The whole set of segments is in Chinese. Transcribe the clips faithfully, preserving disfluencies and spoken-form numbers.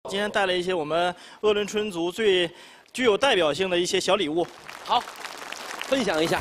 今天带了一些我们鄂伦春族最具有代表性的一些小礼物。 好，分享一下。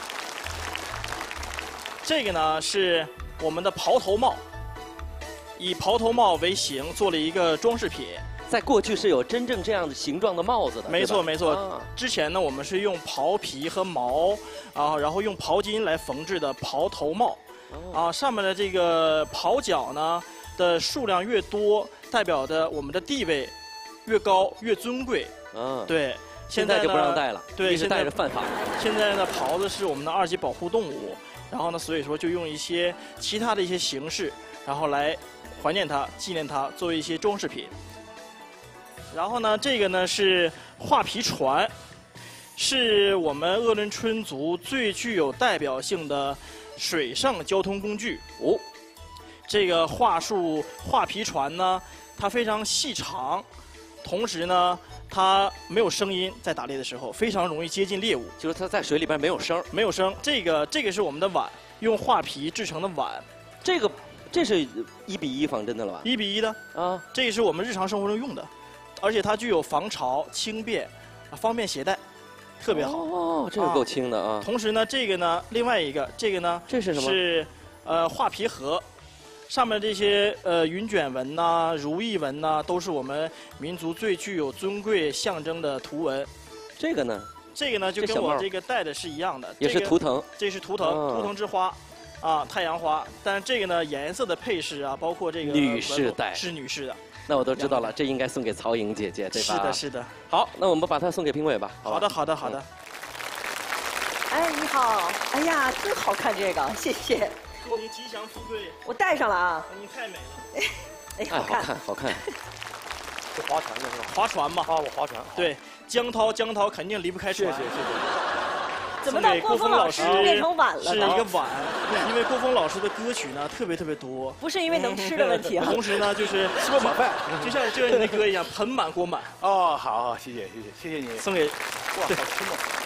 这个呢是我们的袍头帽，以袍头帽为形做了一个装饰品。 在过去是有真正这样的形状的帽子的。 没错没错、 啊。之前呢我们是用袍皮和毛啊，然后用袍筋来缝制的袍头帽。哦、啊，上面的这个袍角呢的数量越多，代表的我们的地位越高越尊贵。嗯、啊，对。 现在就不让戴了， 对， 现在戴着犯法。 现在呢，袍子是我们的二级保护动物，然后呢，所以说就用一些其他的一些形式，然后来怀念它、纪念它，作为一些装饰品。然后呢，这个呢是画皮船，是我们鄂伦春族最具有代表性的水上交通工具。哦，这个桦树画皮船呢，它非常细长，同时呢。它没有声音，在打猎的时候非常容易接近猎物， 就是它在水里边没有声， 没有声。这个这个是我们的碗，用画皮制成的碗。 这个这是一比一仿真的了吧？ 一比一的啊，这个是我们日常生活中用的，而且它具有防潮、轻便，啊，方便携带，特别好。 哦，这个够轻的啊。 同时呢，这个呢，另外一个这个呢， 这是什么？ 是呃画皮盒。上面这些呃云卷纹呐、如意纹呐，都是我们民族最具有尊贵象征的图文。 这个呢？ 这个呢就跟我这个戴的是一样的， 也是图腾。 这是图腾，图腾之花，啊，太阳花。但是这个呢颜色的配饰啊，包括这个女士戴是女士的。 那我都知道了，这应该送给曹颖姐姐，对吧？ 是的，是的。 好，那我们把它送给评委吧。 好的，好的，好的。 哎，你好，哎呀，真好看这个，谢谢。 祝您吉祥富贵！ 我戴上了啊！ 你太美了， 哎， 好看，好看。 是划船的是吧？ 划船嘛， 啊，我划船。 对，江涛，江涛肯定离不开船。 谢谢，谢谢。 怎么到郭峰老师变成碗了呢？ 是一个碗，因为郭峰老师的歌曲呢特别特别多。 不是因为能吃的问题啊。 同时呢，就是吃不饱饭， 就像就像你的歌一样，盆满锅满。 哦，好好，谢谢，谢谢，谢谢你。 送给， 哇，好吃吗？